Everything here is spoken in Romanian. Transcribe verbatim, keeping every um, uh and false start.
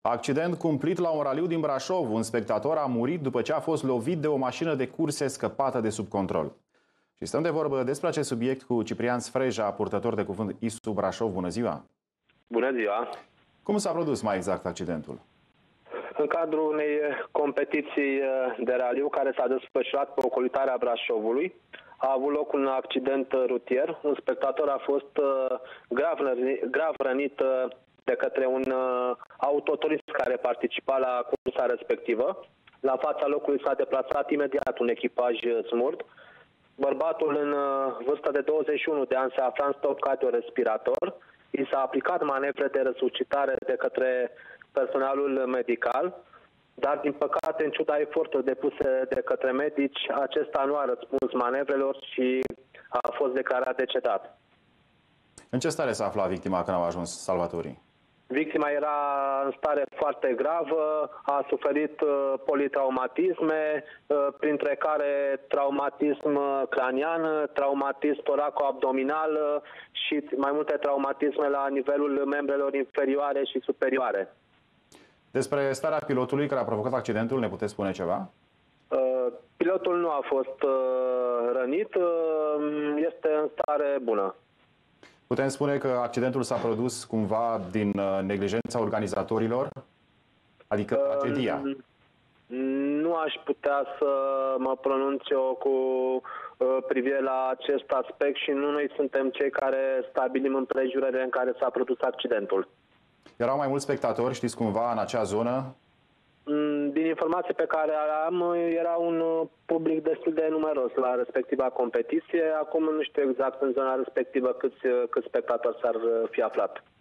Accident cumplit la un raliu din Brașov. Un spectator a murit după ce a fost lovit de o mașină de curse scăpată de sub control. Și stăm de vorbă despre acest subiect cu Ciprian Sfreja, purtător de cuvânt I S U Brașov. Bună ziua! Bună ziua! Cum s-a produs mai exact accidentul? În cadrul unei competiții de raliu care s-a desfășurat pe ocolitarea Brașovului, a avut loc un accident rutier. Un spectator a fost grav, grav rănit de către un autoturism care participa la cursa respectivă. La fața locului s-a deplasat imediat un echipaj smurd. Bărbatul în vârstă de douăzeci și unu de ani se afla în stop cardiorespirator. I s-a aplicat manevre de resuscitare de către personalul medical, dar din păcate, în ciuda eforturilor depuse de către medici, acesta nu a răspuns manevrelor și a fost declarat decedat. În ce stare s-a aflat victima când au ajuns salvatorii? Victima era în stare foarte gravă, a suferit uh, politraumatisme, uh, printre care traumatism cranian, traumatism toraco-abdominal uh, și mai multe traumatisme la nivelul membrelor inferioare și superioare. Despre starea pilotului care a provocat accidentul, ne puteți spune ceva? Uh, pilotul nu a fost uh, rănit, uh, este în stare bună. Putem spune că accidentul s-a produs cumva din neglijența organizatorilor? Adică tragedia? Uh, nu aș putea să mă pronunț eu cu uh, privire la acest aspect și nu noi suntem cei care stabilim împrejurările în care s-a produs accidentul. Erau mai mulți spectatori, știți cumva, în acea zonă? Din informații pe care am, era un public destul de numeros la respectiva competiție. Acum nu știu exact în zona respectivă câți, câți spectatori s-ar fi aflat.